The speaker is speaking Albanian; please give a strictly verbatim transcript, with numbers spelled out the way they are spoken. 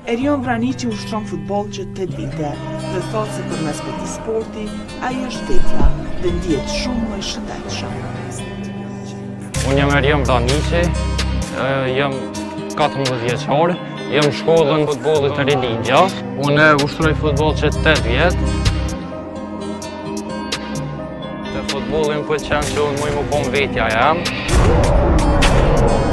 Erion Vraniqi ushtron futboll që tetë vite dhe thotë se përmes këtij sporti ai është vetja dhe ndihet shumë më i shëndetshëm. Unë jam Erion Vraniqi, jam katërmbëdhjetë vjeçar, jam shkollën futbollit të Religja. Unë ushtroj futboll që tetë vjet. Te futbolli më pëlqen që unë më i më kon vetja jam.